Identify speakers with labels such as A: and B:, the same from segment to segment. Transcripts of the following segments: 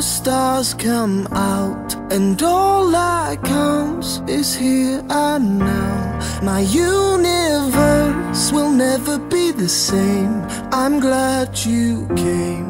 A: the stars come out, and all that counts is here and now. My universe will never be the same. I'm glad you came.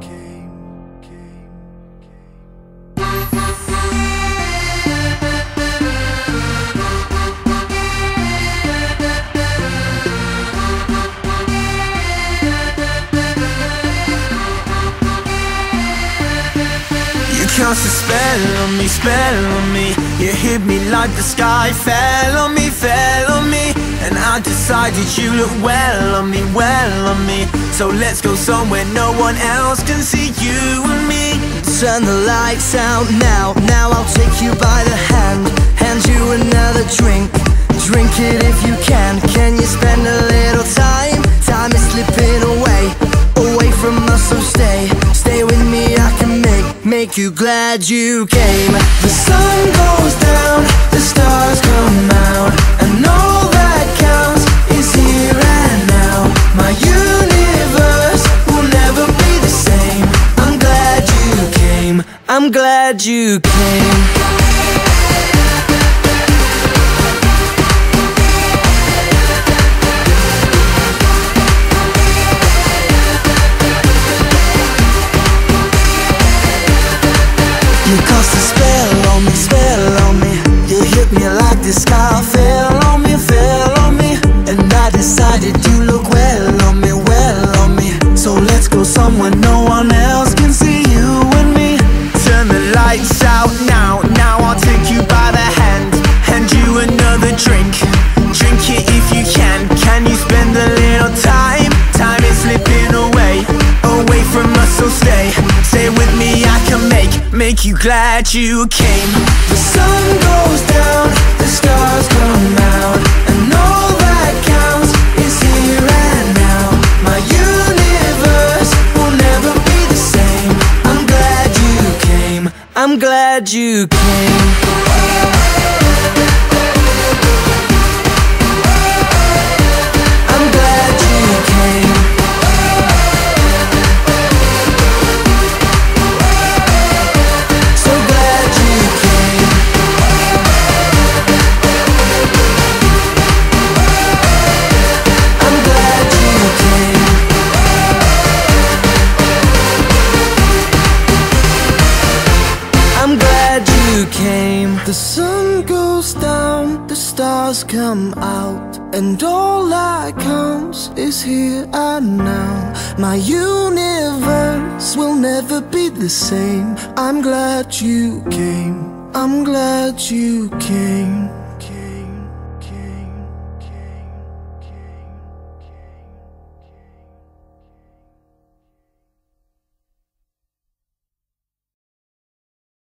B: Cast a spell on me, spell on me. You hit me like the sky fell on me, fell on me. And I decided you look well on me, well on me. So let's go somewhere no one else can see you and me.
A: Turn the lights out now, now I'll take you by the hand, hand you another drink. Drink it if you can. Can you spend a little time? Time is slipping away, away from us, so stay. Stay with me, I can make you glad you came. The sun goes down, the stars come out, and all that counts is here and now. My universe will never be the same. I'm glad you came, I'm glad you came. You cast a spell on me, spell on me. You hit me like the sky fell on me, fell on me. And I decided you look well on me, well on me. So let's go somewhere no one else can see you and me.
B: Turn the lights out now, now I'll take you by the hand, hand you another drink. Drink it if you can. Can you spend a little time? Time is slipping away, away from us, so stay. Stay with me, I can make you glad you came.
A: The sun goes down, the stars come out, and all that counts is here and now. My universe will never be the same. I'm glad you came, I'm glad you came. The sun goes down, the stars come out, and all that counts is here and now. My universe will never be the same. I'm glad you came, I'm glad you came.